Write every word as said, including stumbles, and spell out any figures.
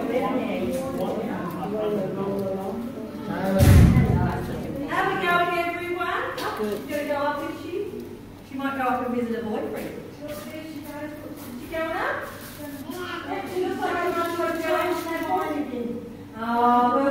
we going, everyone? She's going to go up, is she? She might go up and visit her boyfriend. Is she going up? She looks like she might go. Oh, well.